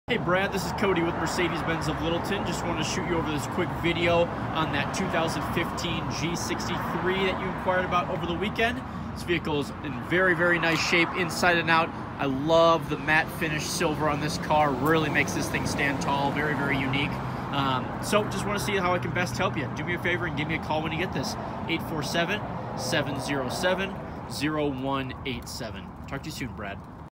Hey Brad, this is Cody with Mercedes-Benz of Littleton. Just wanted to shoot you over this quick video on that 2015 G63 that you inquired about over the weekend. This vehicle is in very, very nice shape inside and out. I love the matte finish silver on this car. Really makes this thing stand tall. Very, very unique. So just want to see how I can best help you. Do me a favor and give me a call when you get this. 847-707-0187. Talk to you soon, Brad.